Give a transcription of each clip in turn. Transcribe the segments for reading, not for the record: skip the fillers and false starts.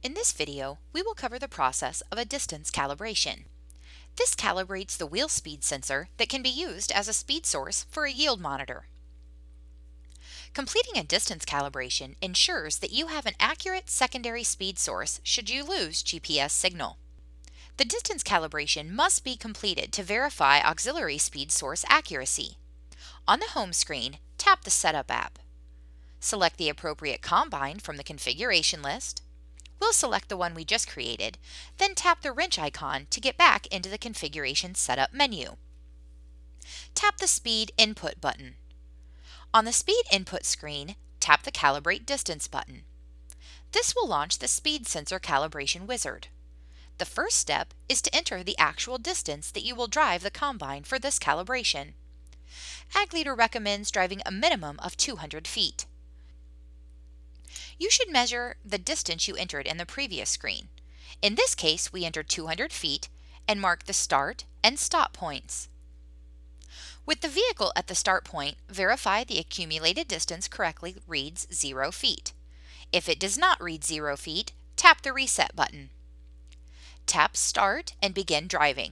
In this video, we will cover the process of a distance calibration. This calibrates the wheel speed sensor that can be used as a speed source for a yield monitor. Completing a distance calibration ensures that you have an accurate secondary speed source should you lose GPS signal. The distance calibration must be completed to verify auxiliary speed source accuracy. On the home screen, tap the Setup app. Select the appropriate combine from the configuration list. We'll select the one we just created, then tap the wrench icon to get back into the configuration setup menu. Tap the Speed Input button. On the Speed Input screen, tap the Calibrate Distance button. This will launch the speed sensor calibration wizard. The first step is to enter the actual distance that you will drive the combine for this calibration. Ag Leader recommends driving a minimum of 200 feet. You should measure the distance you entered in the previous screen. In this case, we entered 200 feet and marked the start and stop points. With the vehicle at the start point, verify the accumulated distance correctly reads 0 feet. If it does not read 0 feet, tap the Reset button. Tap Start and begin driving.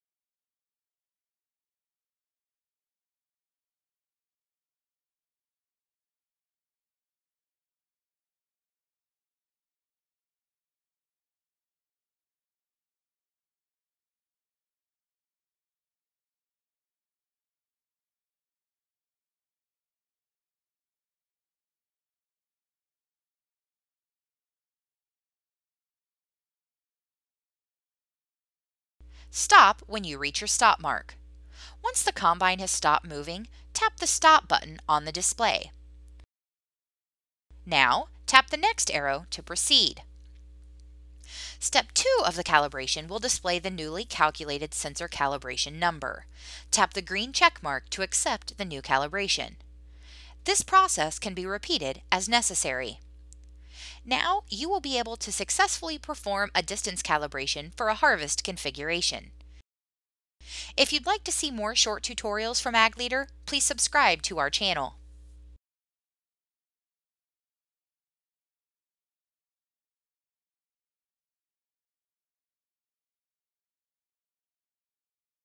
Stop when you reach your stop mark. Once the combine has stopped moving, tap the Stop button on the display. Now, tap the next arrow to proceed. Step 2 of the calibration will display the newly calculated sensor calibration number. Tap the green check mark to accept the new calibration. This process can be repeated as necessary. Now you will be able to successfully perform a distance calibration for a harvest configuration. If you'd like to see more short tutorials from Ag Leader, please subscribe to our channel.